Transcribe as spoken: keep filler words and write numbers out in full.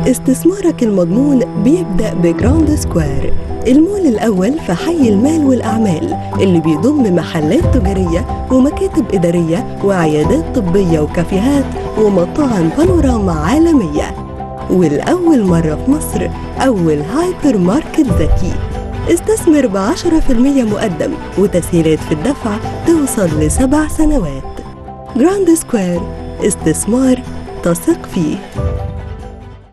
استثمارك المضمون بيبدأ بجراند سكوير، المول الأول في حي المال والأعمال اللي بيضم محلات تجارية ومكاتب إدارية وعيادات طبية وكافيهات ومطاعم بانوراما عالمية، والأول مرة في مصر أول هايبر ماركت ذكي. استثمر بعشرة في المية مقدم وتسهيلات في الدفع توصل لسبع سنوات. جراند سكوير، استثمار تثق فيه.